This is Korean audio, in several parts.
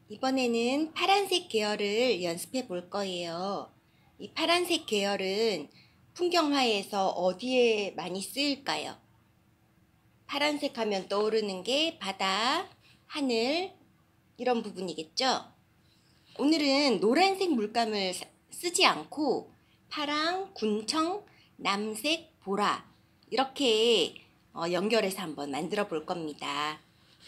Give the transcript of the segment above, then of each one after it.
이번에는 파란색 계열을 연습해 볼 거예요. 이 파란색 계열은 풍경화에서 어디에 많이 쓰일까요? 파란색 하면 떠오르는 게 바다, 하늘 이런 부분이겠죠? 오늘은 노란색 물감을 쓰지 않고 파랑, 군청, 남색, 보라 이렇게 연결해서 한번 만들어 볼 겁니다.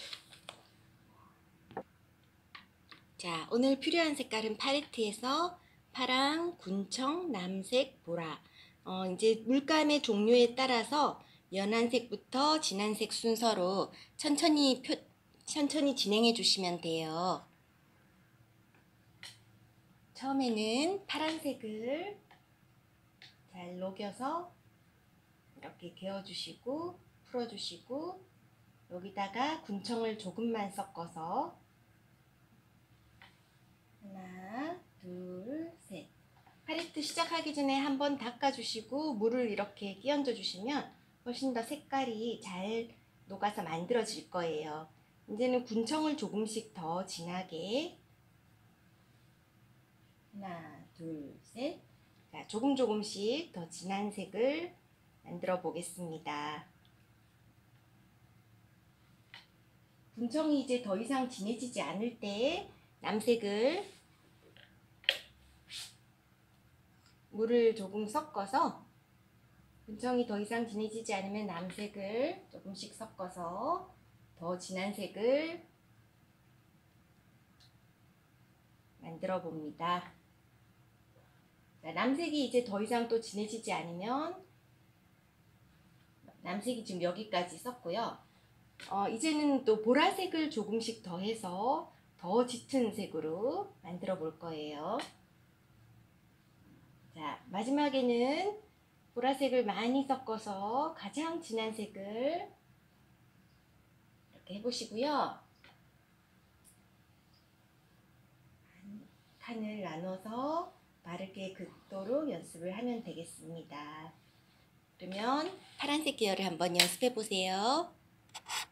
자, 오늘 필요한 색깔은 팔레트에서 파랑, 군청, 남색, 보라. 이제 물감의 종류에 따라서 연한 색부터 진한 색 순서로 천천히 진행해 주시면 돼요. 처음에는 파란색을 잘 녹여서 이렇게 개어주시고 풀어주시고 여기다가 군청을 조금만 섞어서 하나, 둘, 셋. 팔레트 시작하기 전에 한번 닦아주시고 물을 이렇게 끼얹어 주시면 훨씬 더 색깔이 잘 녹아서 만들어질 거예요. 이제는 군청을 조금씩 더 진하게 하나, 둘, 셋. 자, 조금씩 더 진한 색을 만들어 보겠습니다. 군청이 이제 더 이상 진해지지 않을 때 남색을 물을 조금 섞어서 군청이 더 이상 진해지지 않으면 남색을 조금씩 섞어서 더 진한 색을 만들어 봅니다. 자, 남색이 이제 더 이상 또 진해지지 않으면 남색이 지금 여기까지 썼고요. 이제는 또 보라색을 조금씩 더해서 더 짙은 색으로 만들어 볼 거예요. 자, 마지막에는 보라색을 많이 섞어서 가장 진한 색을 이렇게 해보시고요. 칸을 나눠서 바르게 긋도록 연습을 하면 되겠습니다. 그러면 파란색 계열을 한번 연습해 보세요.